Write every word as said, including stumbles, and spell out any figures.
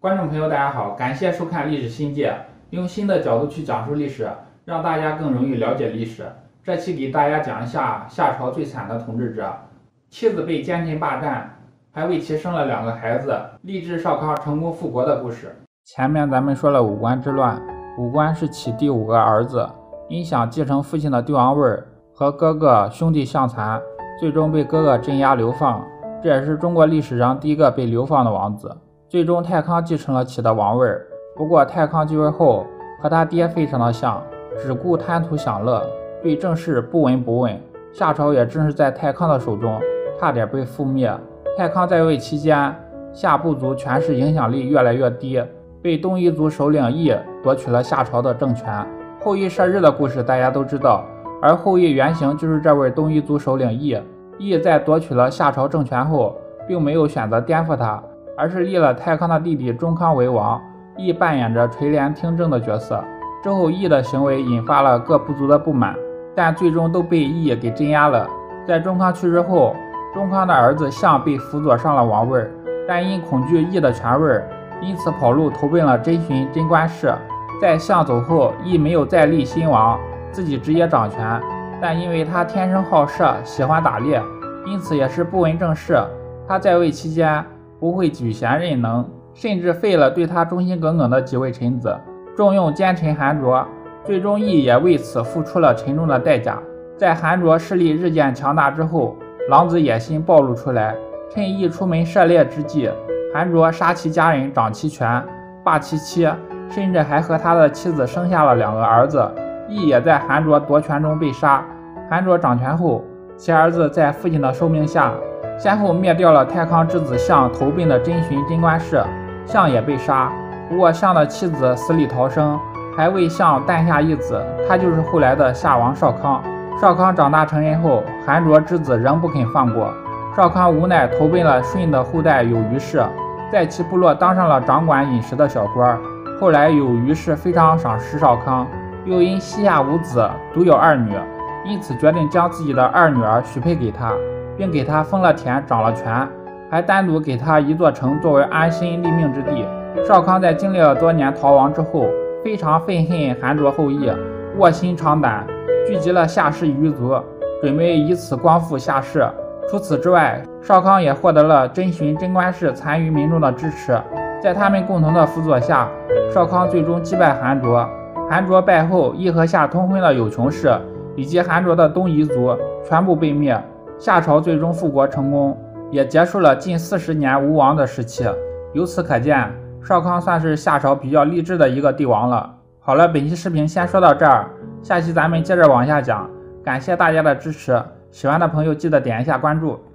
观众朋友，大家好，感谢收看《历史新界》，用新的角度去讲述历史，让大家更容易了解历史。这期给大家讲一下夏朝最惨的统治者，妻子被奸臣霸占，还为其生了两个孩子，励志少康成功复国的故事。前面咱们说了武官之乱，武官是其第五个儿子，因想继承父亲的帝王位，和哥哥兄弟相残，最终被哥哥镇压流放，这也是中国历史上第一个被流放的王子。最终太康继承了其的王位，不过太康继位后和他爹非常的像，只顾贪图享乐，对政事不闻不问。夏朝也正是在太康的手中差点被覆灭。太康在位期间，夏部族权势影响力越来越低，被东夷族首领羿夺取了夏朝的政权。后羿射日的故事大家都知道，而后羿原型就是这位东夷族首领羿。羿在夺取了夏朝政权后，并没有选择颠覆他，而是立了太康的弟弟中康为王。羿扮演着垂帘听政的角色。之后羿的行为引发了各部族的不满，但最终都被羿给镇压了。在中康去世后，中康的儿子象被辅佐上了王位，但因恐惧羿的权位，因此跑路投奔了真寻贞观氏。在象走后，羿没有再立新王，自己直接掌权，但因为他天生好射，喜欢打猎，因此也是不闻政事。他在位期间不会举贤任能，甚至废了对他忠心耿耿的几位臣子，重用奸臣韩卓。最终羿也为此付出了沉重的代价。在韩卓势力日渐强大之后，狼子野心暴露出来，趁羿出门狩猎之际，韩卓杀其家人，掌其权，霸其妻，甚至还和他的妻子生下了两个儿子。羿也在韩卓夺权中被杀。韩卓掌权后，其儿子在父亲的受命下，先后灭掉了太康之子象投奔的真寻贞观氏，象也被杀。不过象的妻子死里逃生，还为象诞下一子，他就是后来的夏王少康。少康长大成人后，韩卓之子仍不肯放过，少康无奈投奔了舜的后代有虞氏，在其部落当上了掌管饮食的小官。后来有虞氏非常赏识少康，又因膝下无子，独有二女，因此决定将自己的二女儿许配给他，并给他封了田，掌了权，还单独给他一座城作为安身立命之地。少康在经历了多年逃亡之后，非常愤恨韩卓后羿，卧薪尝胆，聚集了夏氏余族，准备以此光复夏氏。除此之外，少康也获得了真寻贞观氏残余民众的支持，在他们共同的辅佐下，少康最终击败韩卓。韩卓败后，羿和夏通婚的有穷氏以及韩卓的东夷族全部被灭，夏朝最终复国成功，也结束了近四十年无王的时期。由此可见，少康算是夏朝比较励志的一个帝王了。好了，本期视频先说到这儿，下期咱们接着往下讲。感谢大家的支持，喜欢的朋友记得点一下关注。